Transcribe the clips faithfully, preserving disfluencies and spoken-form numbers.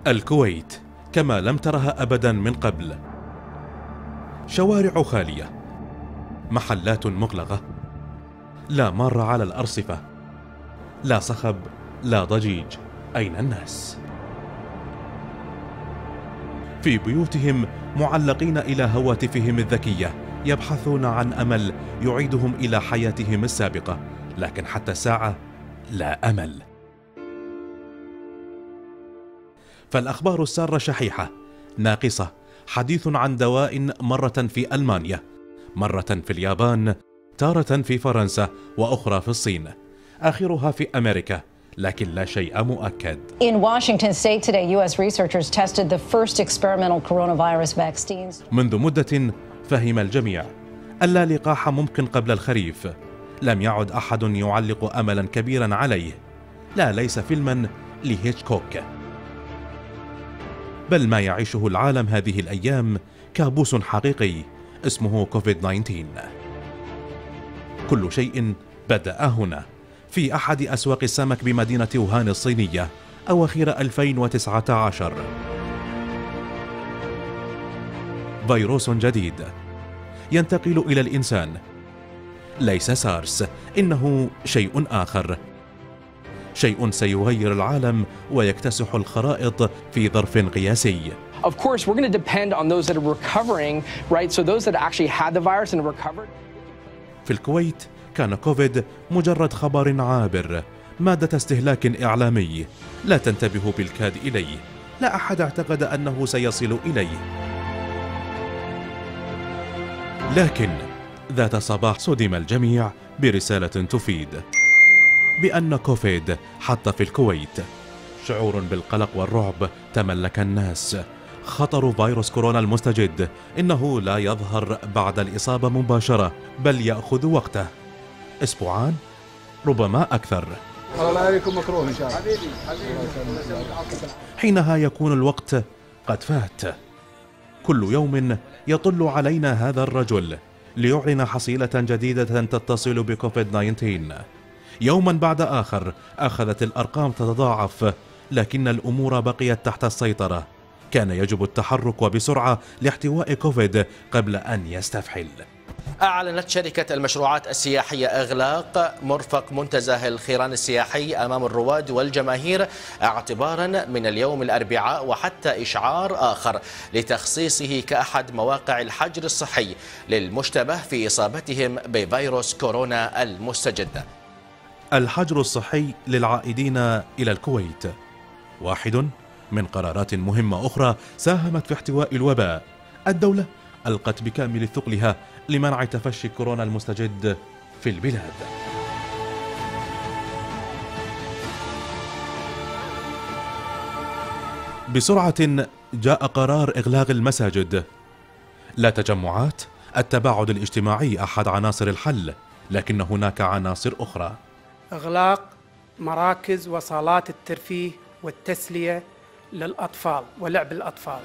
الكويت كما لم ترها أبدا من قبل. شوارع خالية، محلات مغلقة، لا مار على الأرصفة، لا صخب، لا ضجيج. أين الناس؟ في بيوتهم معلقين إلى هواتفهم الذكية يبحثون عن أمل يعيدهم إلى حياتهم السابقة، لكن حتى الساعة لا أمل. فالأخبار السارة شحيحة ناقصة. حديث عن دواء مرة في ألمانيا، مرة في اليابان، تارة في فرنسا، وأخرى في الصين، آخرها في أمريكا، لكن لا شيء مؤكد. In Washington state today, U S researchers tested the first experimental coronavirus vaccines. منذ مدة فهم الجميع أن لا لقاح ممكن قبل الخريف. لم يعد أحد يعلق أملا كبيرا عليه، لا ليس فيلما لهيتشكوك، بل ما يعيشه العالم هذه الأيام كابوس حقيقي اسمه كوفيد تسعة عشر. كل شيء بدأ هنا في أحد أسواق السمك بمدينة ووهان الصينية أواخر ألفين وتسعة عشر. فيروس جديد ينتقل إلى الإنسان، ليس سارس، إنه شيء آخر، شيء سيغير العالم ويكتسح الخرائط في ظرف قياسي. Of course, we're going to depend on those that are recovering, right? So those that actually had the virus and recovered. في الكويت كان كوفيد مجرد خبر عابر، مادة استهلاك إعلامي لا تنتبه بالكاد إليه، لا أحد اعتقد أنه سيصل إليه. لكن ذات صباح صدم الجميع برسالة تفيد بأن كوفيد حط في الكويت. شعور بالقلق والرعب تملك الناس. خطر فيروس كورونا المستجد إنه لا يظهر بعد الإصابة مباشرة، بل يأخذ وقته، أسبوعان ربما أكثر. الله عليكم مكروه إن شاء الله. حينها يكون الوقت قد فات. كل يوم يطل علينا هذا الرجل ليعلن حصيلة جديدة تتصل بكوفيد تسعة عشر. يوما بعد آخر أخذت الأرقام تتضاعف، لكن الأمور بقيت تحت السيطرة. كان يجب التحرك وبسرعة لاحتواء كوفيد قبل أن يستفحل. أعلنت شركة المشروعات السياحية إغلاق مرفق منتزه الخيران السياحي أمام الرواد والجماهير اعتبارا من اليوم الأربعاء وحتى إشعار آخر لتخصيصه كأحد مواقع الحجر الصحي للمشتبه في إصابتهم بفيروس كورونا المستجد. الحجر الصحي للعائدين إلى الكويت واحد من قرارات مهمة أخرى ساهمت في احتواء الوباء. الدولة ألقت بكامل ثقلها لمنع تفشي كورونا المستجد في البلاد. بسرعة جاء قرار إغلاق المساجد. لا تجمعات، التباعد الاجتماعي أحد عناصر الحل، لكن هناك عناصر أخرى. إغلاق مراكز وصالات الترفيه والتسلية للأطفال ولعب الأطفال.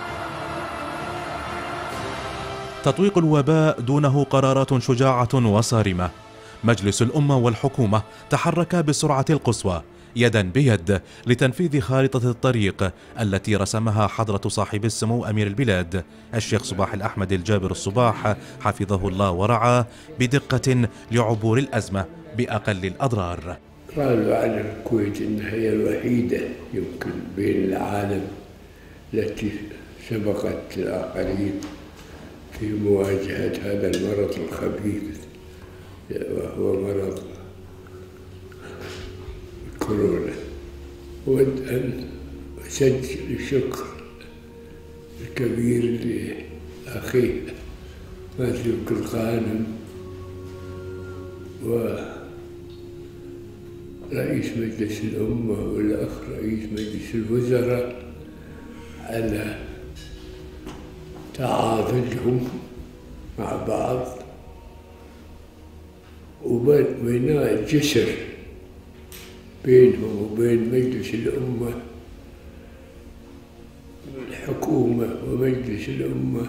تطويق الوباء دونه قرارات شجاعة وصارمة. مجلس الأمة والحكومة تحركا بالسرعة القصوى يدا بيد لتنفيذ خارطة الطريق التي رسمها حضرة صاحب السمو أمير البلاد الشيخ صباح الأحمد الجابر الصباح حفظه الله ورعاه، بدقة لعبور الأزمة بأقل الأضرار. قالوا عن الكويت إنها هي الوحيدة يمكن بين العالم التي سبقت الآخرين في مواجهة هذا المرض الخبيث وهو مرض كورونا. أود أن أسجل الشكر الكبير لأخيه ماثيو كالقانم ورئيس مجلس الأمة والأخ رئيس مجلس الوزراء على تعاضدهم مع بعض وبناء جسر بينهم وبين مجلس الأمة، الحكومة ومجلس الأمة،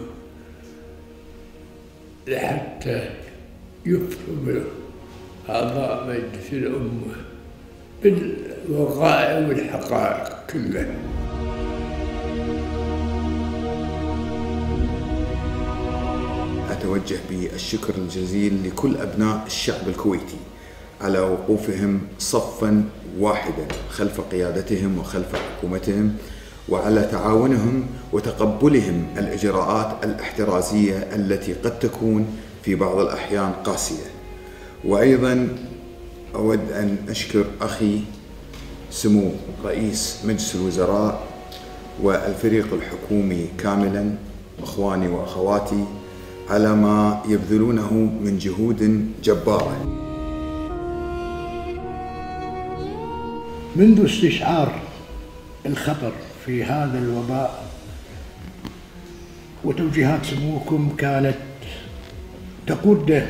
لحتى يفهم أعضاء مجلس الأمة بالوقائع والحقائق كلها. أتوجه بالشكر الجزيل لكل أبناء الشعب الكويتي على وقوفهم صفا واحدا خلف قيادتهم وخلف حكومتهم، وعلى تعاونهم وتقبلهم الإجراءات الاحترازية التي قد تكون في بعض الأحيان قاسية. وأيضا أود أن أشكر أخي سمو رئيس مجلس الوزراء والفريق الحكومي كاملا، أخواني وأخواتي، على ما يبذلونه من جهود جبارة. منذ استشعار الخطر في هذا الوباء وتوجيهات سموكم كانت تقود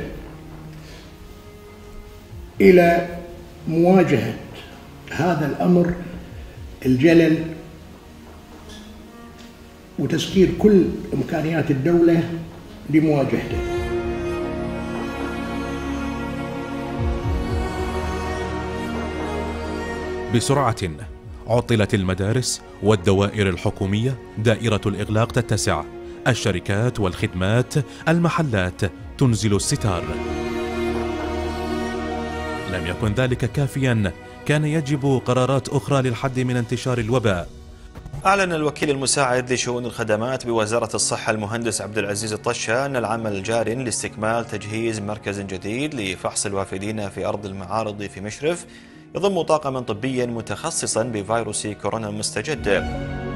إلى مواجهة هذا الأمر الجلل وتسخير كل إمكانيات الدولة لمواجهته. بسرعة عطلت المدارس والدوائر الحكومية، دائرة الإغلاق تتسع، الشركات والخدمات، المحلات تنزل الستار. لم يكن ذلك كافيا، كان يجب قرارات أخرى للحد من انتشار الوباء. أعلن الوكيل المساعد لشؤون الخدمات بوزارة الصحة المهندس عبد العزيز الطشة أن العمل جار لاستكمال تجهيز مركز جديد لفحص الوافدين في أرض المعارض في مشرف، يضم طاقما طبيا متخصصا بفيروس كورونا المستجد.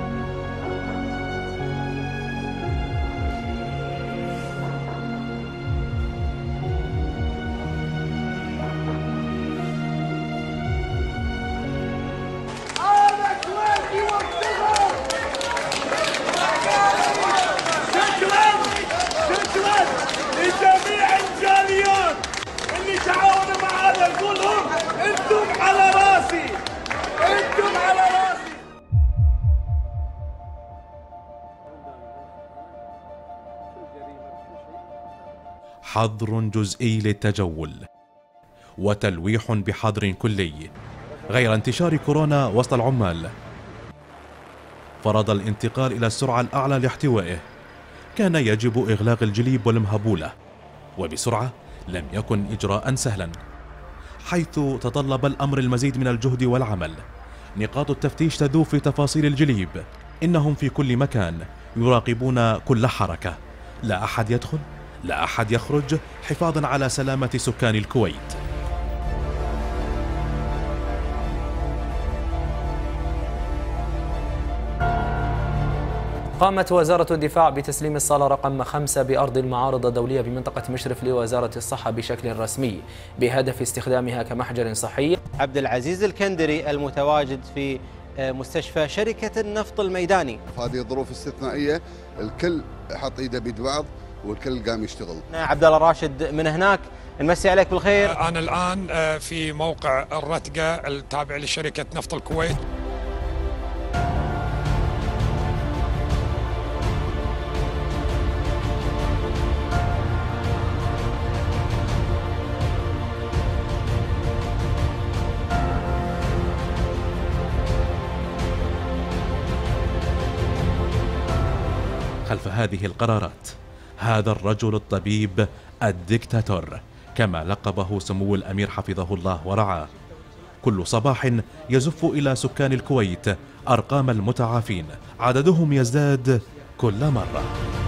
حظر جزئي للتجول وتلويح بحظر كلي غير انتشار كورونا وسط العمال. فرض الانتقال إلى السرعة الأعلى لاحتوائه. كان يجب إغلاق الجليب والمهبولة، وبسرعة لم يكن إجراء سهلا، حيث تطلب الأمر المزيد من الجهد والعمل. نقاط التفتيش تذوب في تفاصيل الجليب، إنهم في كل مكان يراقبون كل حركة، لا أحد يدخل لا أحد يخرج، حفاظا على سلامة سكان الكويت. قامت وزارة الدفاع بتسليم الصالة رقم خمسة بأرض المعارض الدولية بمنطقة مشرف لوزارة الصحة بشكل رسمي بهدف استخدامها كمحجر صحي. عبد العزيز الكندري المتواجد في مستشفى شركة النفط الميداني. في هذه الظروف الاستثنائية الكل حط ايده بيد بعض والكل قام يشتغل. عبد الله راشد من هناك، نمسي عليك بالخير. أنا الآن في موقع الرتقة التابع لشركة نفط الكويت. خلف هذه القرارات هذا الرجل الطبيب الدكتاتور كما لقبه سمو الأمير حفظه الله ورعاه. كل صباح يزف إلى سكان الكويت أرقام المتعافين، عددهم يزداد كل مرة.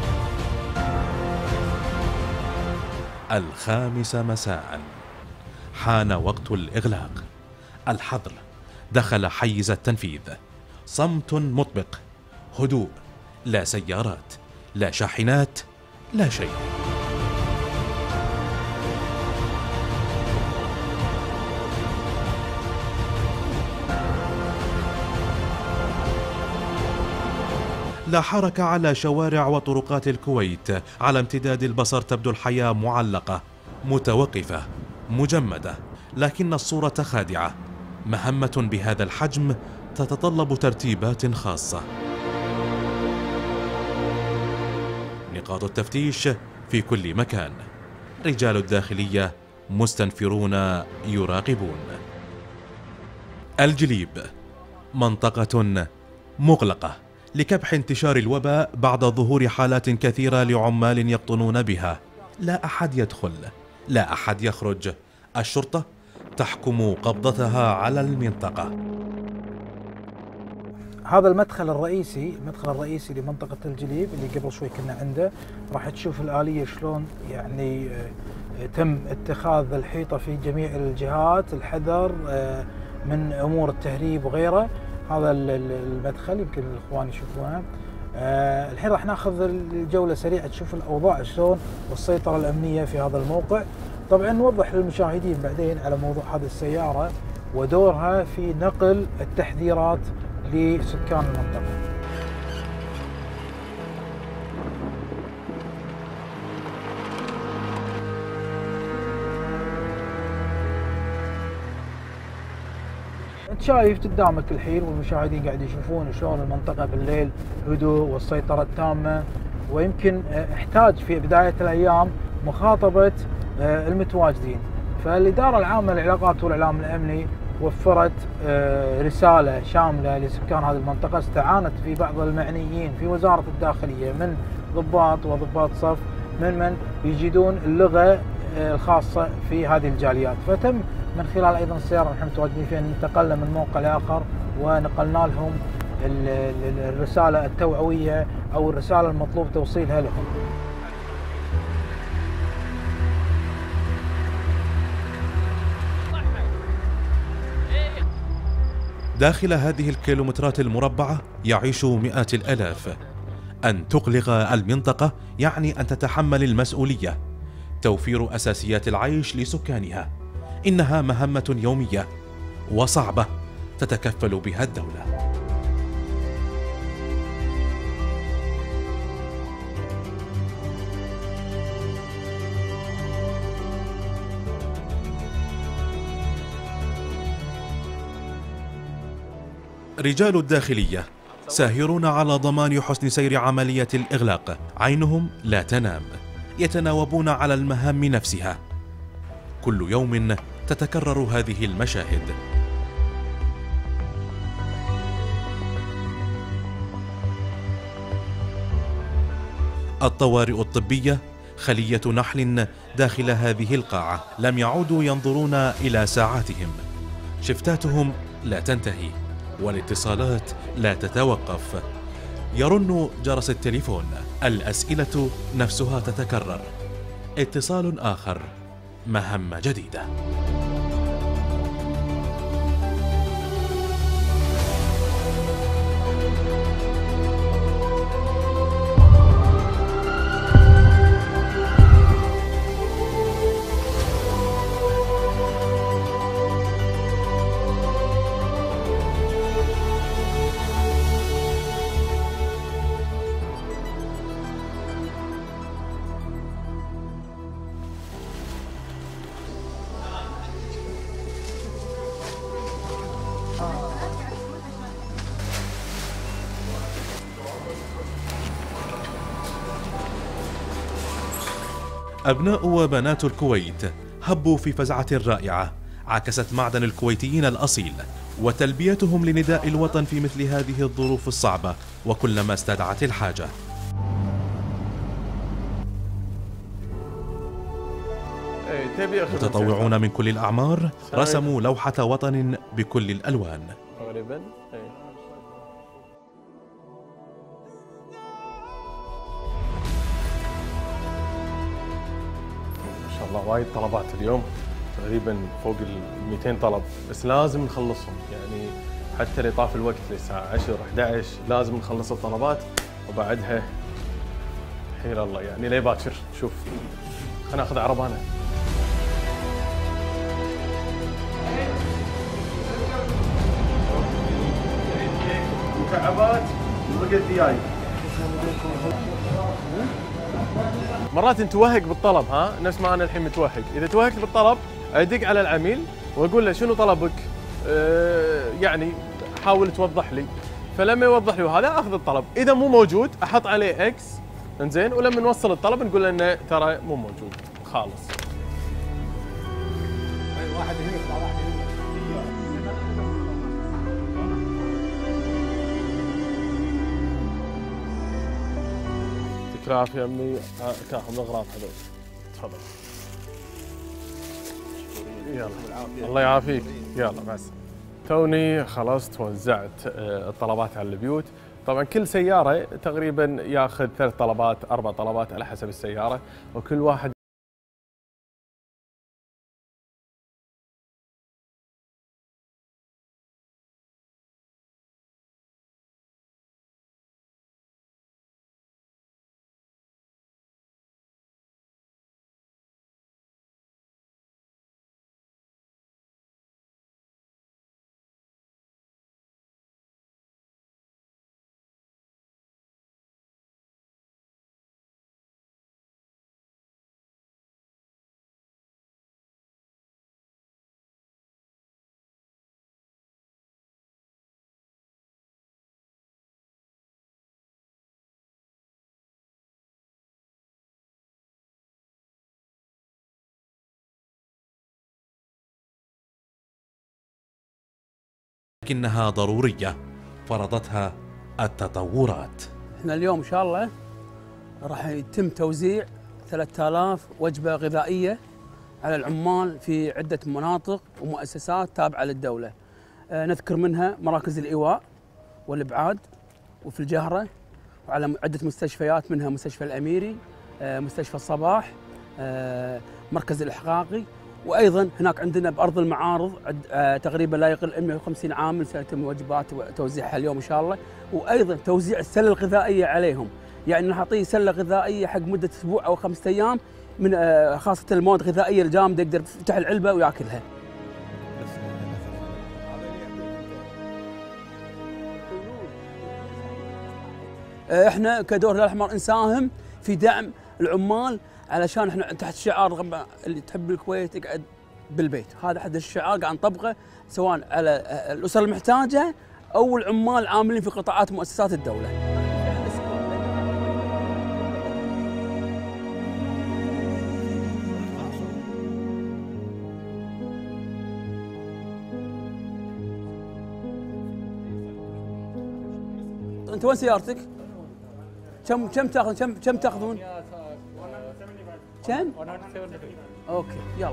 الخامسة مساء حان وقت الإغلاق. الحظر دخل حيز التنفيذ. صمت مطبق، هدوء، لا سيارات، لا شاحنات، لا شيء. لا حركة على شوارع وطرقات الكويت. على امتداد البصر تبدو الحياة معلقة، متوقفة، مجمدة، لكن الصورة خادعة. مهمة بهذا الحجم تتطلب ترتيبات خاصة. نقاط التفتيش في كل مكان، رجال الداخلية مستنفرون يراقبون. الجليب منطقة مغلقة لكبح انتشار الوباء بعد ظهور حالات كثيرة لعمال يقطنون بها. لا أحد يدخل، لا أحد يخرج. الشرطة تحكم قبضتها على المنطقة. هذا المدخل الرئيسي، المدخل الرئيسي لمنطقة الجليب اللي قبل شوي كنا عنده. راح تشوف الآلية شلون يعني تم اتخاذ الحيطة في جميع الجهات، الحذر من أمور التهريب وغيره. هذا المدخل يمكن الإخوان يشوفونه. الحين راح ناخذ الجولة سريعة تشوف الأوضاع شلون والسيطرة الأمنية في هذا الموقع. طبعا نوضح للمشاهدين بعدين على موضوع هذه السيارة ودورها في نقل التحذيرات لسكان المنطقة. انت شايف قدامك الحين والمشاهدين قاعد يشوفون شلون المنطقة بالليل هدوء والسيطرة التامة، ويمكن احتاج في بداية الأيام مخاطبة المتواجدين. فالإدارة العامة للعلاقات والإعلام الأمني وفرت رسالة شاملة لسكان هذه المنطقة، استعانت في بعض المعنيين في وزارة الداخلية من ضباط وضباط صف من من يجيدون اللغة الخاصة في هذه الجاليات. فتم من خلال أيضا السيارة نحن متواجدين فيها انتقلنا من موقع لآخر ونقلنا لهم الرسالة التوعوية أو الرسالة المطلوب توصيلها لهم. داخل هذه الكيلومترات المربعة يعيش مئات الآلاف. أن تغلق المنطقة يعني أن تتحمل المسؤولية، توفير أساسيات العيش لسكانها. إنها مهمة يومية وصعبة تتكفل بها الدولة. رجال الداخلية ساهرون على ضمان حسن سير عملية الإغلاق. عينهم لا تنام، يتناوبون على المهام نفسها. كل يوم تتكرر هذه المشاهد. الطوارئ الطبية خلية نحل داخل هذه القاعة. لم يعودوا ينظرون إلى ساعاتهم. شفتاتهم لا تنتهي والاتصالات لا تتوقف. يرن جرس التليفون، الأسئلة نفسها تتكرر. اتصال آخر، مهمة جديدة. أبناء وبنات الكويت هبوا في فزعة رائعة عكست معدن الكويتيين الأصيل وتلبيتهم لنداء الوطن في مثل هذه الظروف الصعبة وكلما استدعت الحاجة. متطوعون من كل الأعمار رسموا لوحة وطن بكل الألوان. الله وايد طلبات اليوم، تقريبا فوق ال مئتين طلب، بس لازم نخلصهم يعني حتى لطاف الوقت للساعة عشرة إحدى عشر لازم نخلص الطلبات وبعدها حيل الله يعني ليه باكر. شوف خلينا ناخذ عربانة. مكعبات وبقت دياي. مرات نتوهق بالطلب، ها نفس ما انا الحين متوهق. اذا توهقت بالطلب ادق على العميل واقول له شنو طلبك؟ أه يعني حاول توضح لي. فلما يوضح لي هذا اخذ الطلب، اذا مو موجود احط عليه اكس انزين، ولما نوصل الطلب نقول له انه ترى مو موجود خالص. واحد هنا واحد هنا. يعطيك العافية يا امي، تاخذ الاغراض هذول تفضل. يلا الله يعافيك. يلا بس توني خلصت وزعت الطلبات على البيوت. طبعا كل سيارة تقريبا ياخذ ثلاث طلبات أربع طلبات على حسب السيارة، وكل واحد لكنها ضرورية فرضتها التطورات. احنا اليوم ان شاء الله راح يتم توزيع ثلاثة آلاف وجبة غذائية على العمال في عدة مناطق ومؤسسات تابعة للدولة. آه نذكر منها مراكز الإيواء والإبعاد وفي الجهرة، وعلى عدة مستشفيات منها مستشفى الأميري، آه مستشفى الصباح، آه مركز الإحقاقي، وايضا هناك عندنا بارض المعارض آه تقريبا لا يقل عن مئة وخمسين عامل سيتم واجبات توزيعها اليوم ان شاء الله، وايضا توزيع السله الغذائيه عليهم، يعني نعطيه سله غذائيه حق مده اسبوع او خمسة ايام من آه خاصه المواد الغذائيه الجامده يقدر يفتح العلبه وياكلها. آه احنا كدور الهلال الاحمر نساهم في دعم العمال، علشان احنا تحت شعار اللي تحب الكويت تقعد بالبيت، هذا حد الشعار قاعد نطبقه سواء على الاسر المحتاجه او العمال العاملين في قطاعات مؤسسات الدوله. انت وين سيارتك؟ كم كم تاخذ كم كم تاخذون؟ كم؟ اوكي يلا.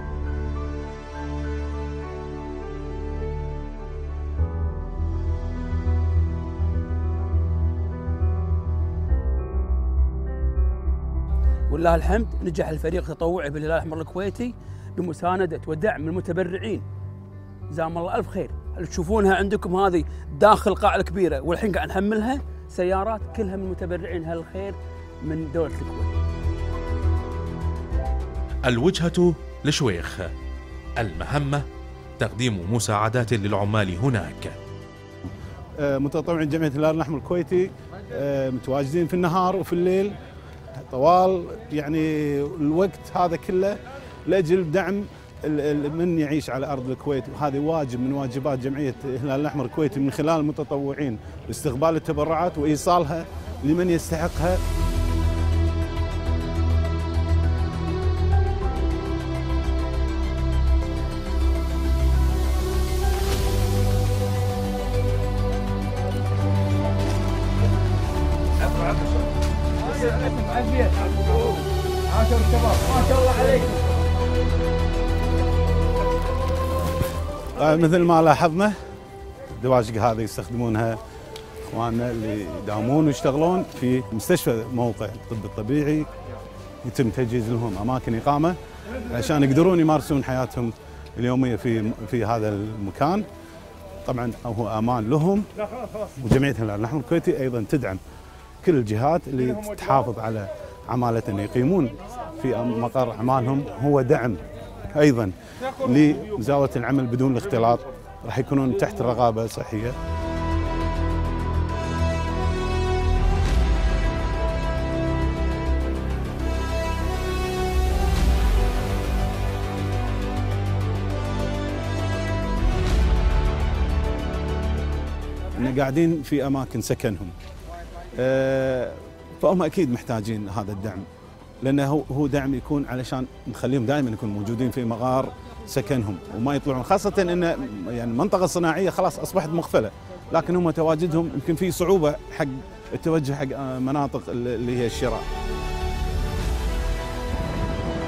ولله الحمد نجح الفريق التطوعي بالهلال الاحمر الكويتي بمساندة ودعم المتبرعين، جزاهم الله الف خير. اللي تشوفونها عندكم هذه داخل القاعة الكبيرة والحين قاعد نحملها سيارات كلها من متبرعين اهل الخير من دولة الكويت. الوجهة لشويخ، المهمة تقديم مساعدات للعمال هناك. متطوعين جمعية الهلال الأحمر الكويتي متواجدين في النهار وفي الليل طوال يعني الوقت هذا كله لأجل دعم من يعيش على أرض الكويت، وهذه واجب من واجبات جمعية الهلال الأحمر الكويتي من خلال المتطوعين باستقبال التبرعات وإيصالها لمن يستحقها. مثل ما لاحظنا الدواشق هذه يستخدمونها اخواننا اللي يداومون ويشتغلون في مستشفى موقع الطب الطبيعي، يتم تجهيز لهم اماكن اقامه عشان يقدرون يمارسون حياتهم اليوميه في في هذا المكان. طبعا هو امان لهم، وجمعيه الهلال الاحمر الكويتي ايضا تدعم كل الجهات اللي تحافظ على عماله يقيمون في مقر اعمالهم، هو دعم ايضا لمزاوله العمل بدون الاختلاط، راح يكونون تحت رقابه صحيه. إن قاعدين في اماكن سكنهم، فهم اكيد محتاجين هذا الدعم، لانه هو دعم يكون علشان نخليهم دائما يكونوا موجودين في مغار سكنهم وما يطلعون، خاصه ان يعني المنطقه الصناعيه خلاص اصبحت مقفله، لكن هم تواجدهم يمكن في صعوبه حق التوجه حق مناطق اللي هي الشراء.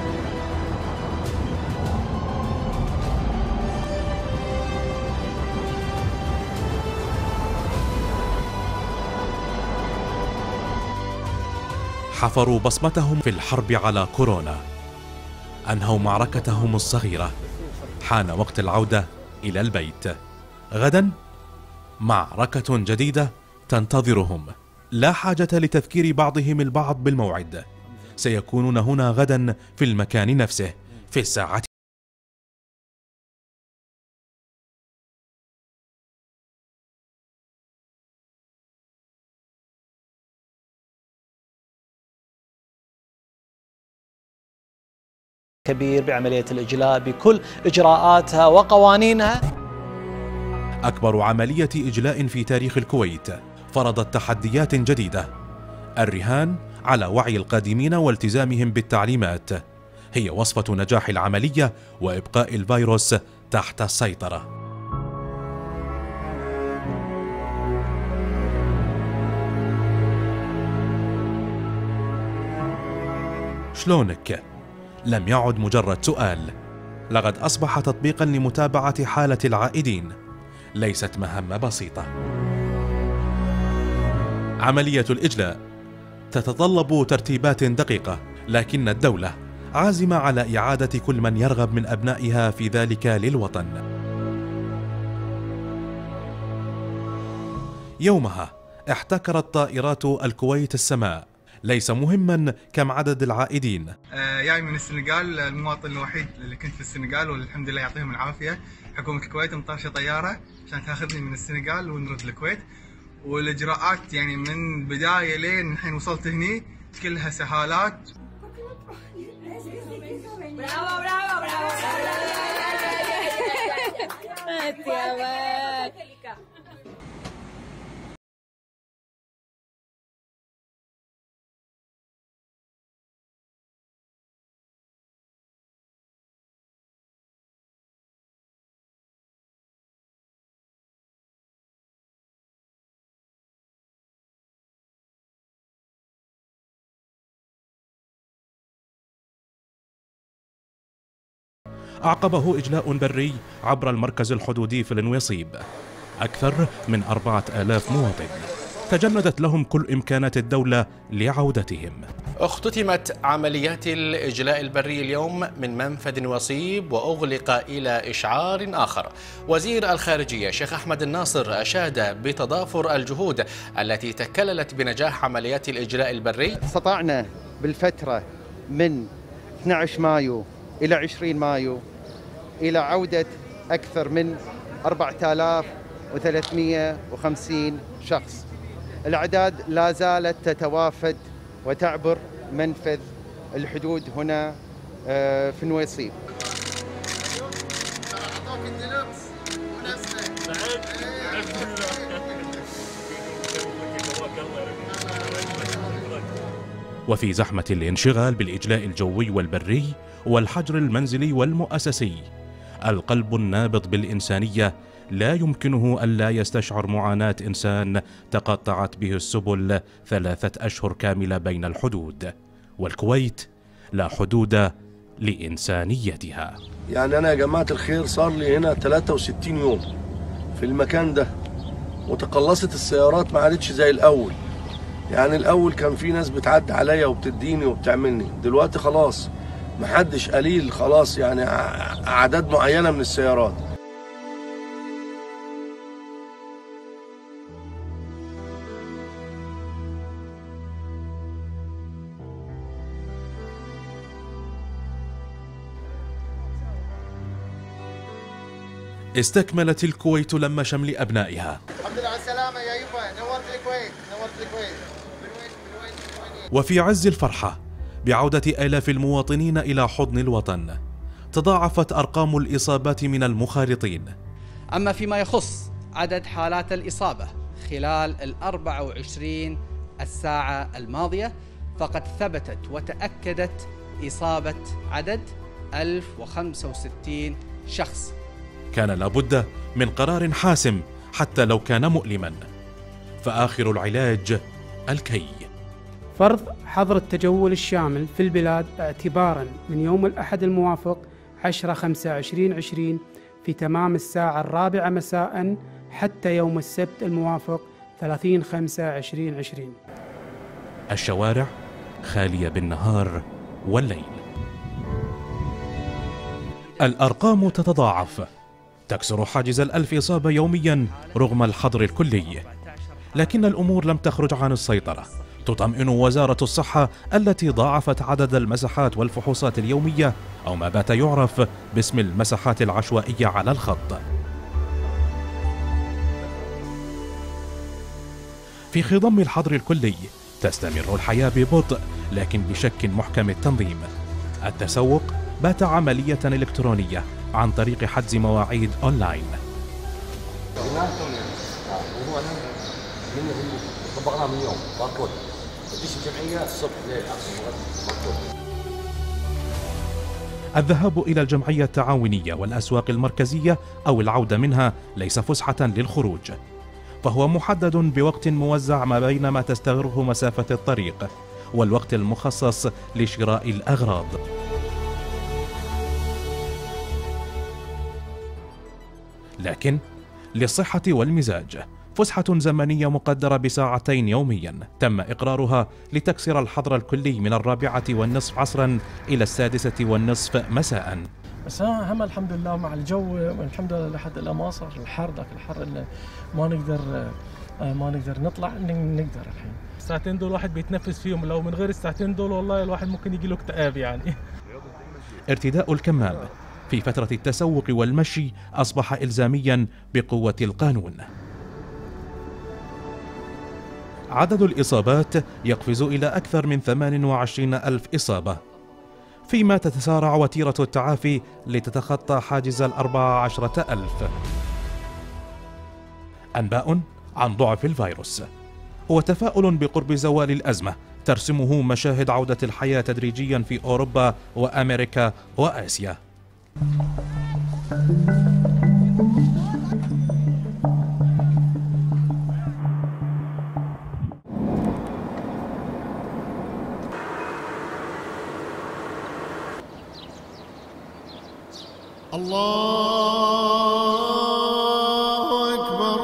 حفروا بصمتهم في الحرب على كورونا، أنهوا معركتهم الصغيرة. حان وقت العودة إلى البيت. غدا معركة جديدة تنتظرهم، لا حاجة لتذكير بعضهم البعض بالموعد. سيكونون هنا غدا في المكان نفسه في الساعة كبير بعملية الإجلاء بكل إجراءاتها وقوانينها. أكبر عملية إجلاء في تاريخ الكويت فرضت تحديات جديدة. الرهان على وعي القادمين والتزامهم بالتعليمات هي وصفة نجاح العملية وإبقاء الفيروس تحت السيطرة. شلونك؟ لم يعد مجرد سؤال، لقد أصبح تطبيقا لمتابعة حالة العائدين، ليست مهمة بسيطة. عملية الإجلاء تتطلب ترتيبات دقيقة، لكن الدولة عازمة على إعادة كل من يرغب من أبنائها في ذلك للوطن. يومها احتكرت طائرات الكويت السماء. ليس مهما كم عدد العائدين. جاي من السنغال، المواطن الوحيد اللي كنت في السنغال، والحمد لله يعطيهم العافية. حكومة الكويت مطرشة طيارة عشان تاخذني من السنغال ونرد الكويت، والإجراءات يعني من بداية لين الحين وصلت هني كلها سهالات. برافو برافو برافو. أعقبه إجلاء بري عبر المركز الحدودي في النويصيب. أكثر من أربعة آلاف مواطن تجندت لهم كل إمكانات الدولة لعودتهم. اختتمت عمليات الإجلاء البري اليوم من منفذ نويصيب وأغلق إلى إشعار آخر. وزير الخارجية شيخ أحمد الناصر أشاد بتضافر الجهود التي تكللت بنجاح عمليات الإجلاء البري. استطعنا بالفترة من اثني عشر مايو إلى عشرين مايو إلى عودة أكثر من أربعة آلاف وثلاثمئة وخمسين شخص. الأعداد لا زالت تتوافد وتعبر منفذ الحدود هنا في نويصيب. وفي زحمة الانشغال بالإجلاء الجوي والبري والحجر المنزلي والمؤسسي، القلب النابض بالإنسانية لا يمكنه ألا يستشعر معاناة إنسان تقطعت به السبل ثلاثة أشهر كاملة بين الحدود، والكويت لا حدود لإنسانيتها. يعني أنا يا جماعة الخير صار لي هنا ثلاثة وستين يوم في المكان ده، وتقلصت السيارات ما عادتش زي الأول. يعني الأول كان في ناس بتعدي عليا وبتديني وبتعملني، دلوقتي خلاص محدش قليل، خلاص يعني أعداد معينة من السيارات. استكملت الكويت لم شمل أبنائها. الحمد لله على السلامة يا يبا، نورت الكويت، نورت الكويت. وفي عز الفرحة بعودة آلاف المواطنين إلى حضن الوطن، تضاعفت أرقام الإصابات من المخالطين. أما فيما يخص عدد حالات الإصابة خلال الأربع وعشرين الساعة الماضية، فقد ثبتت وتأكدت إصابة عدد ألف وخمسة وستين شخص. كان لابد من قرار حاسم حتى لو كان مؤلما، فآخر العلاج الكي. فرض حظر التجول الشامل في البلاد اعتبارا من يوم الأحد الموافق عشرة خمسة عشرين عشرين في تمام الساعة الرابعة مساء حتى يوم السبت الموافق ثلاثين خمسة عشرين عشرين. الشوارع خالية بالنهار والليل. الأرقام تتضاعف، تكسر حاجز الألف إصابة يوميا رغم الحظر الكلي، لكن الأمور لم تخرج عن السيطرة. تطمئن وزارة الصحة التي ضاعفت عدد المساحات والفحوصات اليومية، أو ما بات يعرف باسم المساحات العشوائية على الخط. في خضم الحظر الكلي تستمر الحياة ببطء لكن بشكل محكم التنظيم. التسوق بات عملية إلكترونية عن طريق حجز مواعيد أونلاين. طبقناه من يوم باركود تدش الجمعيه الصبح ليل عصر. الذهاب إلى الجمعية التعاونية والأسواق المركزية أو العودة منها ليس فسحة للخروج، فهو محدد بوقت موزع ما بين ما تستغرقه مسافة الطريق والوقت المخصص لشراء الأغراض. لكن للصحة والمزاج فسحة زمنية مقدرة بساعتين يوميا تم إقرارها لتكسر الحظر الكلي من الرابعة والنصف عصرا إلى السادسة والنصف مساء. بس هم الحمد لله مع الجو والحمد لله لحد الآن ما صار الحر، ذاك الحر اللي ما نقدر ما نقدر نطلع نقدر الحين. الساعتين دول الواحد بيتنفس فيهم، لو من غير الساعتين دول والله الواحد ممكن يجي له اكتئاب يعني. ارتداء الكمام في فترة التسوق والمشي أصبح إلزاميا بقوة القانون. عدد الإصابات يقفز إلى أكثر من ثمانية وعشرين ألف إصابة، فيما تتسارع وتيرة التعافي لتتخطى حاجز الأربع عشرة ألف. أنباء عن ضعف الفيروس وتفاؤل بقرب زوال الأزمة ترسمه مشاهد عودة الحياة تدريجيا في أوروبا وأمريكا وآسيا. الله أكبر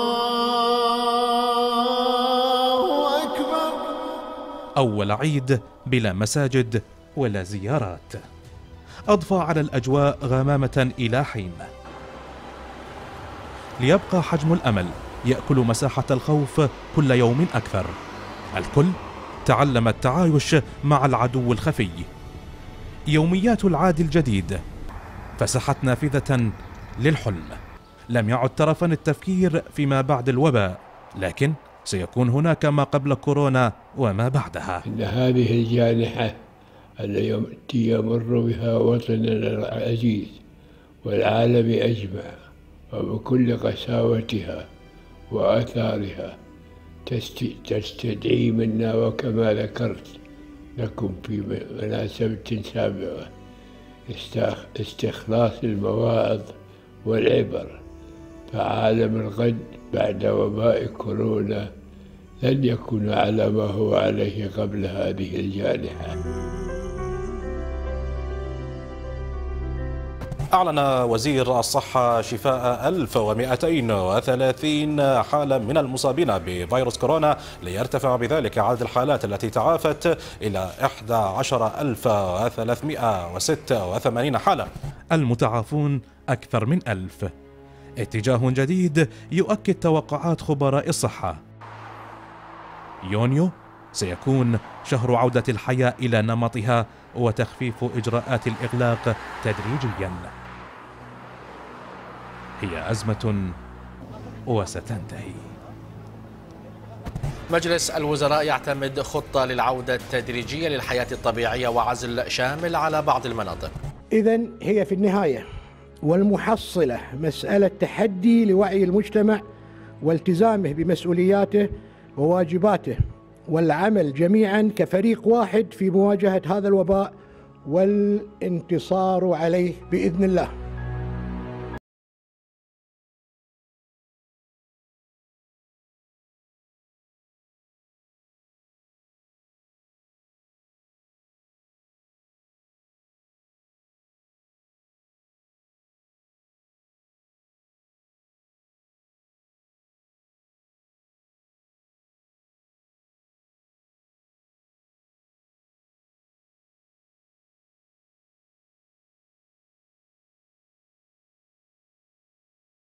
الله أكبر. أول عيد بلا مساجد ولا زيارات أضفى على الأجواء غمامة إلى حين، ليبقى حجم الأمل يأكل مساحة الخوف كل يوم أكثر. الكل تعلم التعايش مع العدو الخفي. يوميات العاد الجديد فسحت نافذة للحلم. لم يعد ترفا التفكير فيما بعد الوباء، لكن سيكون هناك ما قبل كورونا وما بعدها. إن هذه الجائحة التي يمر بها وطننا العزيز والعالم أجمع وبكل قساوتها وآثارها تستدعي منا، وكما ذكرت لكم في مناسبة سابقة، استخلاص المواعظ والعبر. فعالم الغد بعد وباء كورونا لن يكون على ما هو عليه قبل هذه الجائحة. أعلن وزير الصحة شفاء ألف ومئتين وثلاثين حالة من المصابين بفيروس كورونا، ليرتفع بذلك عدد الحالات التي تعافت إلى أحد عشر ألف وثلاثمئة وستة وثمانين حالة. المتعافون أكثر من ألف. اتجاه جديد يؤكد توقعات خبراء الصحة. يونيو سيكون شهر عودة الحياة إلى نمطها وتخفيف إجراءات الإغلاق تدريجيا. هي أزمة وستنتهي. مجلس الوزراء يعتمد خطة للعودة التدريجية للحياة الطبيعية وعزل شامل على بعض المناطق. إذن هي في النهاية والمحصلة مسألة تحدي لوعي المجتمع والتزامه بمسؤولياته وواجباته، والعمل جميعا كفريق واحد في مواجهة هذا الوباء والانتصار عليه بإذن الله.